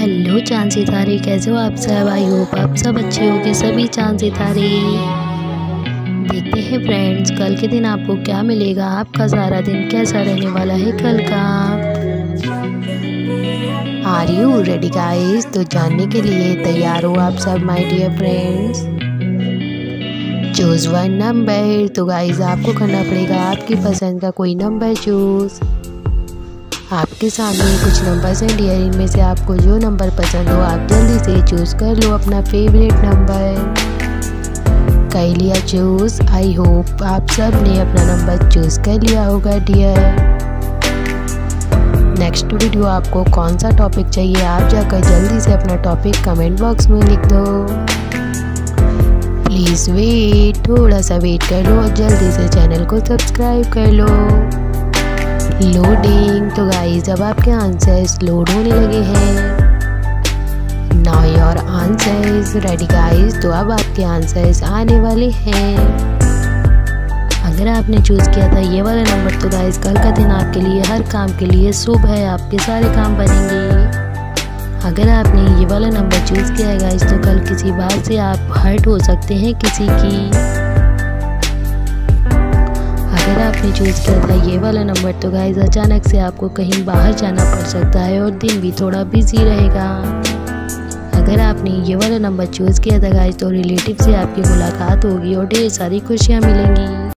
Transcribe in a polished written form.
Hello चांद सितारे, कैसे हो आप सब। आई होप आप सब अच्छे होंगे सभी चांद सितारे। देखते हैं फ्रेंड्स, कल के दिन आपको क्या मिलेगा, आपका सारा दिन कैसा रहने वाला है कल का। Are you ready guys? तो जानने के लिए तैयार हो आप सब my dear friends. Choose one number. तो गाइस आपको करना पड़ेगा आपकी पसंद का कोई नंबर चूज। आपके सामने कुछ नंबर्स हैं डियर, इनमें से आपको जो नंबर पसंद हो आप जल्दी से चूज कर लो अपना फेवरेट नंबर। कर लिया चूज? आई होप आप सब ने अपना नंबर चूज कर लिया होगा डियर। नेक्स्ट वीडियो आपको कौन सा टॉपिक चाहिए, आप जाकर जल्दी से अपना टॉपिक कमेंट बॉक्स में लिख दो। प्लीज़ वेट, थोड़ा सा वेट कर लो और जल्दी से चैनल को सब्सक्राइब कर लो। लोडिंग। तो गाइस अब आपके आंसर्स लोड होने लगे हैं। Now your answers ready guys. तो अब आपके आंसर्स आने वाले हैं। अगर आपने चूज़ किया था ये वाला नंबर तो गाइस कल का दिन आपके लिए हर काम के लिए शुभ है, आपके सारे काम बनेंगे। अगर आपने ये वाला नंबर चूज़ किया है गाइस तो कल किसी बात से आप हर्ट हो सकते हैं किसी की। अगर आपने चूज़ किया था ये वाला नंबर तो गाइस अचानक से आपको कहीं बाहर जाना पड़ सकता है और दिन भी थोड़ा बिजी रहेगा। अगर आपने ये वाला नंबर चूज़ किया था गाइस तो रिलेटिव से आपकी मुलाकात होगी और ढेर सारी खुशियाँ मिलेंगी।